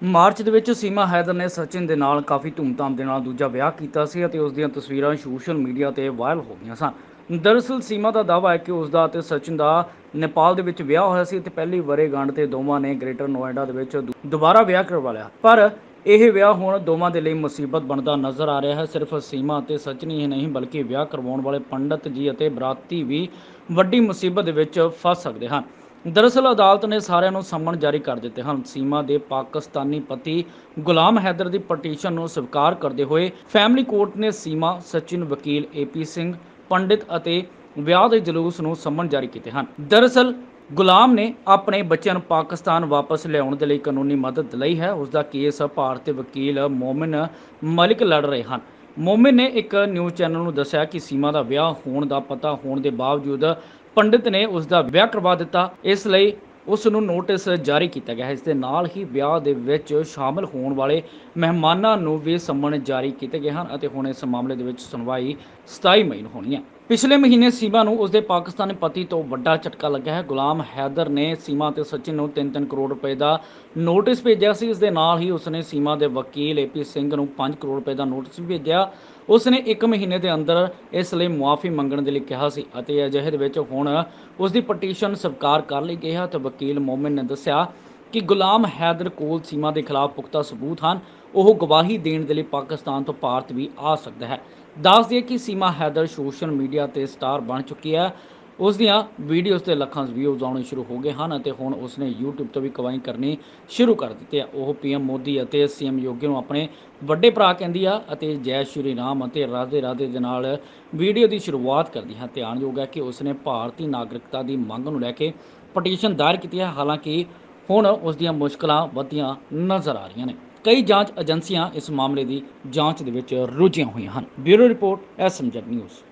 March ਦੇ ਵਿੱਚ ਸੀਮਾ ਹੈਦਰ ਨੇ ਸਚਿਨ ਦੇ ਨਾਲ ਕਾਫੀ ਧੂਮਧਾਮ ਦੇ ਨਾਲ ਦੂਜਾ ਵਿਆਹ ਕੀਤਾ ਸੀ ਅਤੇ ਉਸ ਦੀਆਂ ਤਸਵੀਰਾਂ ਸੋਸ਼ਲ ਮੀਡੀਆ ਤੇ ਵਾਇਰਲ ਹੋ ਗਈਆਂ ਸਨ। ਦਰਅਸਲ ਸੀਮਾ ਦਾ ਦਾਅਵਾ ਹੈ ਕਿ ਉਸ ਦਾ ਅਤੇ ਸਚਿਨ ਦਾ ਨੇਪਾਲ ਦੇ ਵਿੱਚ ਵਿਆਹ ਹੋਇਆ ਸੀ ਤੇ ਪਹਿਲੀ ਵਰ੍ਹੇਗੰਢ ਤੇ ਦੋਵਾਂ ਨੇ ਗ੍ਰੇਟਰ ਨੋਇਡਾ ਦੇ ਵਿੱਚ ਦੁਬਾਰਾ ਵਿਆਹ ਕਰਵਾ ਲਿਆ। ਪਰ ਇਹ ਵਿਆਹ ਹੁਣ ਦੋਵਾਂ ਦੇ ਲਈ ਮੁਸੀਬਤ ਬਣਦਾ ਨਜ਼ਰ ਆ ਰਿਹਾ ਹੈ। ਸਿਰਫ ਸੀਮਾ ਅਤੇ ਸਚਿਨ ਹੀ ਨਹੀਂ ਬਲਕਿ ਵਿਆਹ ਕਰਵਾਉਣ ਵਾਲੇ ਪੰਡਤ ਜੀ ਅਤੇ ਬਰਾਤੀ ਵੀ ਵੱਡੀ ਮੁਸੀਬਤ ਦੇ ਵਿੱਚ ਫਸ ਸਕਦੇ ਹਨ। ਦਰਅਸਲ ਅਦਾਲਤ ਨੇ ਸਾਰਿਆਂ ਨੂੰ ਸੰਮਨ ਜਾਰੀ ਕਰ ਦਿੱਤੇ ਹਨ। ਸੀਮਾ ਦੇ ਪਾਕਿਸਤਾਨੀ ਪਤੀ ਗੁਲਾਮ ਹੈਦਰ ਦੀ ਪਟੀਸ਼ਨ ਨੂੰ ਸਵੀਕਾਰ ਕਰਦੇ ਹੋਏ ਫੈਮਿਲੀ ਕੋਰਟ ਨੇ ਸੀਮਾ, ਸਚਿਨ, ਵਕੀਲ AP ਸਿੰਘ, ਪੰਡਿਤ ਅਤੇ ਵਿਆਹ ਦੇ ਜਲੂਸ ਨੂੰ ਸੰਮਨ ਜਾਰੀ ਕੀਤੇ ਹਨ। ਦਰਅਸਲ ਗੁਲਾਮ ਨੇ ਆਪਣੇ ਬੱਚਿਆਂ ਨੂੰ ਪਾਕਿਸਤਾਨ ਵਾਪਸ ਲਿਆਉਣ ਦੇ ਲਈ ਕਾਨੂੰਨੀ ਮਦਦ ਲਈ ਹੈ। ਉਸ ਦਾ ਕੇਸ ਭਾਰਤੀ ਵਕੀਲ ਮੋਮਿਨ ਮਲਿਕ ਲੜ ਰਹੇ ਹਨ। ਮੋਮਿਨ ਨੇ ਇੱਕ ਨਿਊਜ਼ ਚੈਨਲ ਨੂੰ ਦੱਸਿਆ ਕਿ ਸੀਮਾ ਦਾ ਵਿਆਹ ਹੋਣ ਦਾ ਪਤਾ ਹੋਣ ਦੇ ਬਾਵਜੂਦ ਪੰਡਿਤ ਨੇ ਉਸ ਦਾ ਵਿਆਹ ਕਰਵਾ ਦਿੱਤਾ, ਇਸ ਲਈ ਉਸ ਨੂੰ ਨੋਟਿਸ ਜਾਰੀ ਕੀਤਾ ਗਿਆ ਹੈ। ਇਸ ਦੇ ਨਾਲ ਹੀ ਵਿਆਹ ਦੇ ਵਿੱਚ ਸ਼ਾਮਲ ਹੋਣ ਵਾਲੇ ਮਹਿਮਾਨਾਂ ਨੂੰ ਵੀ ਸੰਮਨ ਜਾਰੀ ਕੀਤੇ ਗਏ ਹਨ ਅਤੇ ਹੁਣ ਇਸ ਮਾਮਲੇ ਦੇ ਵਿੱਚ ਸੁਣਵਾਈ 27 ਮਈ ਨੂੰ ਹੋਣੀ ਹੈ। ਪਿਛਲੇ ਮਹੀਨੇ ਸੀਮਾ ਨੂੰ ਉਸਦੇ ਪਾਕਿਸਤਾਨੀ ਪਤੀ ਤੋਂ ਵੱਡਾ ਝਟਕਾ ਲੱਗਾ ਹੈ। ਗੁਲਾਮ ਹੈਦਰ ਨੇ ਸੀਮਾ ਅਤੇ ਸਚਿਨ ਨੂੰ 3-3 ਕਰੋੜ ਰੁਪਏ ਦਾ ਨੋਟਿਸ ਭੇਜਿਆ ਸੀ। ਇਸ ਦੇ ਨਾਲ ਹੀ ਉਸਨੇ ਸੀਮਾ ਦੇ ਵਕੀਲ AP ਸਿੰਘ ਨੂੰ 5 ਕਰੋੜ ਰੁਪਏ ਦਾ ਨੋਟਿਸ ਵੀ ਭੇਜਿਆ। ਉਸਨੇ 1 ਮਹੀਨੇ ਦੇ ਅੰਦਰ ਇਸ ਲਈ ਮੁਆਫੀ ਮੰਗਣ ਦੇ ਲਈ ਕਿਹਾ ਸੀ ਅਤੇ ਅਜਿਹੇ ਦੇ ਵਿੱਚ ਹੁਣ ਉਸ ਦੀ ਪਟੀਸ਼ਨ ਸਵੀਕਾਰ ਕਰ ਲਈ ਗਈ ਹੈ। ਤੇ ਵਕੀਲ ਮੋਮਿਨ ਨੇ ਦੱਸਿਆ ਕਿ ਗੁਲਾਮ ਹੈਦਰ ਕੋਲ ਸੀਮਾ ਦੇ ਖਿਲਾਫ ਪੁਖਤਾ ਸਬੂਤ ਹਨ। ਉਹ ਗਵਾਹੀ ਦੇਣ ਦੇ ਲਈ ਪਾਕਿਸਤਾਨ ਤੋਂ ਭਾਰਤ ਵੀ ਆ ਸਕਦਾ ਹੈ। ਦੱਸ ਦਈਏ ਕਿ ਸੀਮਾ ਹੈਦਰ ਸੋਸ਼ਲ ਮੀਡੀਆ ਤੇ ਸਟਾਰ ਬਣ ਚੁੱਕੀ ਹੈ। ਉਸ ਦੀਆਂ ਵੀਡੀਓਜ਼ ਤੇ ਲੱਖਾਂ ਵਿਊਜ਼ ਆਉਣੇ ਸ਼ੁਰੂ ਹੋ ਗਏ ਹਨ ਅਤੇ ਹੁਣ ਉਸਨੇ YouTube ਤੋਂ ਵੀ ਕਮਾਈ ਕਰਨੀ ਸ਼ੁਰੂ ਕਰ ਦਿੱਤੀ ਹੈ। ਉਹ PM ਮੋਦੀ ਅਤੇ CM ਯੋਗੀ ਨੂੰ ਆਪਣੇ ਵੱਡੇ ਭਰਾ ਕਹਿੰਦੀ ਆ ਅਤੇ ਜੈ ਸ਼੍ਰੀ ਰਾਮ ਅਤੇ ਰਾਧੇ ਰਾਧੇ ਦੇ ਨਾਲ ਵੀਡੀਓ ਦੀ ਸ਼ੁਰੂਆਤ ਕਰਦੀ ਹੈ। ਧਿਆਨਯੋਗ ਹੈ ਕਿ ਉਸਨੇ ਭਾਰਤੀ ਨਾਗਰਿਕਤਾ ਦੀ ਮੰਗ ਨੂੰ ਲੈ ਕੇ ਪਟੀਸ਼ਨ ਦਾਇਰ ਕੀਤੀ ਹੈ। ਹਾਲਾਂਕਿ ਹੁਣ ਉਸ ਦੀਆਂ ਮੁਸ਼ਕਲਾਂ ਵੱਧਦੀਆਂ ਨਜ਼ਰ ਆ ਰਹੀਆਂ ਨੇ। ਕਈ ਜਾਂਚ ਏਜੰਸੀਆਂ ਇਸ ਮਾਮਲੇ ਦੀ ਜਾਂਚ ਦੇ ਵਿੱਚ ਰੁੱਝੀਆਂ ਹੋਈਆਂ ਹਨ। Bureau report SMZ news.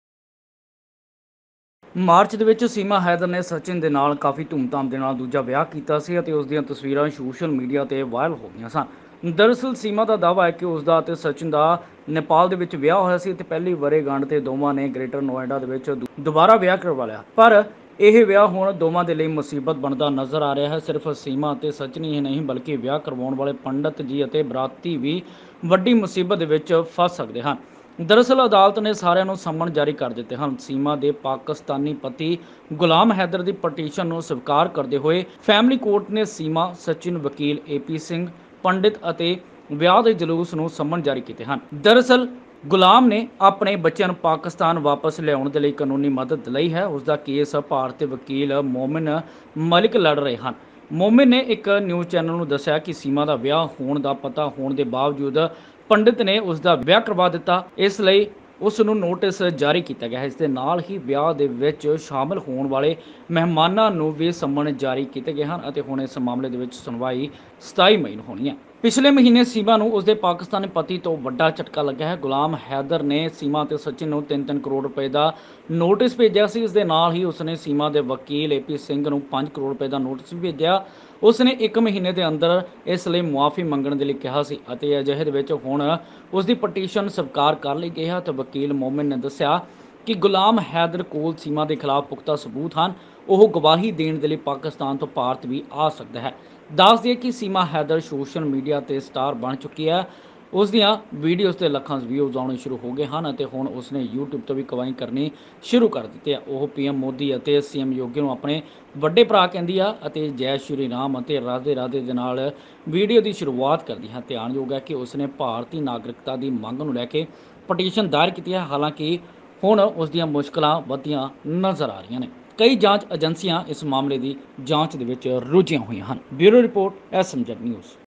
March ਦੇ ਵਿੱਚ ਸੀਮਾ ਹੈਦਰ ਨੇ ਸਚਿਨ ਦੇ ਨਾਲ ਕਾਫੀ ਧੂਮਧਾਮ ਦੇ ਨਾਲ ਦੂਜਾ ਵਿਆਹ ਕੀਤਾ ਸੀ ਅਤੇ ਉਸ ਦੀਆਂ ਤਸਵੀਰਾਂ ਸੋਸ਼ਲ ਮੀਡੀਆ ਤੇ ਵਾਇਰਲ ਹੋ ਗਈਆਂ ਸਨ। ਦਰਅਸਲ ਸੀਮਾ ਦਾ ਦਾਅਵਾ ਹੈ ਕਿ ਉਸ ਦਾ ਅਤੇ ਸਚਿਨ ਦਾ ਨੇਪਾਲ ਦੇ ਵਿੱਚ ਵਿਆਹ ਹੋਇਆ ਸੀ ਤੇ ਪਹਿਲੀ ਵਰ੍ਹੇਗੰਢ ਤੇ ਦੋਵਾਂ ਨੇ ਗ੍ਰੇਟਰ ਨੋਇਡਾ ਦੇ ਵਿੱਚ ਦੁਬਾਰਾ ਵਿਆਹ ਕਰਵਾ ਲਿਆ। ਪਰ ਇਹ ਵਿਆਹ ਹੁਣ ਦੋਵਾਂ ਦੇ ਲਈ ਮੁਸੀਬਤ ਬਣਦਾ ਨਜ਼ਰ ਆ ਰਿਹਾ ਹੈ। ਸਿਰਫ ਸੀਮਾ ਅਤੇ ਸਚਿਨ ਹੀ ਨਹੀਂ ਬਲਕਿ ਵਿਆਹ ਕਰਵਾਉਣ ਵਾਲੇ ਪੰਡਤ ਜੀ ਅਤੇ ਬਰਾਤੀ ਵੀ ਵੱਡੀ ਮੁਸੀਬਤ ਦੇ ਵਿੱਚ ਫਸ ਸਕਦੇ ਹਨ। ਦਰਅਸਲ ਅਦਾਲਤ ਨੇ ਸਾਰਿਆਂ ਨੂੰ ਸੰਮਨ ਜਾਰੀ ਕਰ ਦਿੱਤੇ ਹਨ। ਸੀਮਾ ਦੇ ਪਾਕਿਸਤਾਨੀ ਪਤੀ ਗੁਲਾਮ ਹੈਦਰ ਦੀ ਪਟੀਸ਼ਨ ਨੂੰ ਸਵੀਕਾਰ ਕਰਦੇ ਹੋਏ ਫੈਮਿਲੀ ਕੋਰਟ ਨੇ ਸੀਮਾ, ਸਚਿਨ, ਵਕੀਲ AP ਸਿੰਘ, ਪੰਡਿਤ ਅਤੇ ਵਿਆਹ ਦੇ ਜਲੂਸ ਨੂੰ ਸੰਮਨ ਜਾਰੀ ਕੀਤੇ ਹਨ। ਦਰਅਸਲ ਗੁਲਾਮ ਨੇ ਆਪਣੇ ਬੱਚਿਆਂ ਨੂੰ ਪਾਕਿਸਤਾਨ ਵਾਪਸ ਲਿਆਉਣ ਦੇ ਲਈ ਕਾਨੂੰਨੀ ਮਦਦ ਲਈ ਹੈ। ਉਸ ਦਾ ਕੇਸ ਭਾਰਤੀ ਵਕੀਲ ਮੋਮਿਨ ਮਲਿਕ ਲੜ ਰਹੇ ਹਨ। ਮੋਮਿਨ ਨੇ ਇੱਕ ਨਿਊਜ਼ ਚੈਨਲ ਨੂੰ ਦੱਸਿਆ ਕਿ ਸੀਮਾ ਦਾ ਵਿਆਹ ਹੋਣ ਦਾ ਪਤਾ ਹੋਣ ਦੇ ਬਾਵਜੂਦ ਪੰਡਿਤ ਨੇ ਉਸ ਦਾ ਵਿਆਹ ਕਰਵਾ ਦਿੱਤਾ, ਇਸ ਲਈ ਉਸ ਨੂੰ ਨੋਟਿਸ ਜਾਰੀ ਕੀਤਾ ਗਿਆ ਹੈ। ਇਸ ਦੇ ਨਾਲ ਹੀ ਵਿਆਹ ਦੇ ਵਿੱਚ ਸ਼ਾਮਲ ਹੋਣ ਵਾਲੇ ਮਹਿਮਾਨਾਂ ਨੂੰ ਵੀ ਸੰਮਨ ਜਾਰੀ ਕੀਤੇ ਗਏ ਹਨ ਅਤੇ ਹੁਣ ਇਸ ਮਾਮਲੇ ਦੇ ਵਿੱਚ ਸੁਣਵਾਈ 27 ਮਈ ਨੂੰ ਹੋਣੀ ਹੈ। ਪਿਛਲੇ ਮਹੀਨੇ ਸੀਮਾ ਨੂੰ ਉਸਦੇ ਪਾਕਿਸਤਾਨੀ ਪਤੀ ਤੋਂ ਵੱਡਾ ਝਟਕਾ ਲੱਗਾ ਹੈ। ਗੁਲਾਮ ਹੈਦਰ ਨੇ ਸੀਮਾ ਅਤੇ ਸਚਿਨ ਨੂੰ 3-3 ਕਰੋੜ ਰੁਪਏ ਦਾ ਨੋਟਿਸ ਭੇਜਿਆ ਸੀ। ਇਸ ਦੇ ਨਾਲ ਹੀ ਉਸਨੇ ਸੀਮਾ ਦੇ ਵਕੀਲ AP ਸਿੰਘ ਨੂੰ 5 ਕਰੋੜ ਰੁਪਏ ਦਾ ਨੋਟਿਸ ਵੀ ਭੇਜਿਆ। ਉਸਨੇ 1 ਮਹੀਨੇ ਦੇ ਅੰਦਰ ਇਸ ਲਈ ਮੁਆਫੀ ਮੰਗਣ ਦੇ ਲਈ ਕਿਹਾ ਸੀ ਅਤੇ ਅਜਿਹੇ ਦੇ ਵਿੱਚ ਹੁਣ ਉਸ ਦੀ ਪਟੀਸ਼ਨ ਸਵੀਕਾਰ ਕਰ ਲਈ ਗਈ ਹੈ। ਤੇ ਵਕੀਲ ਮੋਮਿਨ ਨੇ ਦੱਸਿਆ ਕਿ ਗੁਲਾਮ ਹੈਦਰ ਕੋਲ ਸੀਮਾ ਦੇ ਖਿਲਾਫ ਪੁਖਤਾ ਸਬੂਤ ਹਨ। ਉਹ ਗਵਾਹੀ ਦੇਣ ਦੇ ਲਈ ਪਾਕਿਸਤਾਨ ਤੋਂ ਭਾਰਤ ਵੀ ਆ ਸਕਦਾ ਹੈ। ਦੱਸ ਦਈਏ ਕਿ ਸੀਮਾ ਹੈਦਰ ਸੋਸ਼ਲ ਮੀਡੀਆ ਤੇ ਸਟਾਰ ਬਣ ਚੁੱਕੀ ਹੈ। ਉਸ ਦੀਆਂ ਵੀਡੀਓਜ਼ ਤੇ ਲੱਖਾਂ ਵਿਊਜ਼ ਆਉਣੇ ਸ਼ੁਰੂ ਹੋ ਗਏ ਹਨ ਅਤੇ ਹੁਣ ਉਸਨੇ YouTube ਤੋਂ ਵੀ ਕਮਾਈ ਕਰਨੀ ਸ਼ੁਰੂ ਕਰ ਦਿੱਤੀ ਹੈ। ਉਹ PM ਮੋਦੀ ਅਤੇ CM ਯੋਗੀ ਨੂੰ ਆਪਣੇ ਵੱਡੇ ਭਰਾ ਕਹਿੰਦੀ ਆ ਅਤੇ ਜੈ ਸ਼੍ਰੀ ਰਾਮ ਅਤੇ ਰਾਧੇ ਰਾਧੇ ਦੇ ਨਾਲ ਵੀਡੀਓ ਦੀ ਸ਼ੁਰੂਆਤ ਕਰਦੀ ਹੈ। ਧਿਆਨਯੋਗ ਹੈ ਕਿ ਉਸਨੇ ਭਾਰਤੀ ਨਾਗਰਿਕਤਾ ਦੀ ਮੰਗ ਨੂੰ ਲੈ ਕੇ ਪਟੀਸ਼ਨ ਦਾਇਰ ਕੀਤੀ ਹੈ। ਹਾਲਾਂਕਿ ਹੁਣ ਉਸ ਦੀਆਂ ਮੁਸ਼ਕਲਾਂ ਵੱਧਦੀਆਂ ਨਜ਼ਰ ਆ ਰਹੀਆਂ ਨੇ। ਕਈ ਜਾਂਚ ਏਜੰਸੀਆਂ ਇਸ ਮਾਮਲੇ ਦੀ ਜਾਂਚ ਦੇ ਵਿੱਚ ਰੁੱਝੀਆਂ ਹੋਈਆਂ ਹਨ। Bureau report SMZ news.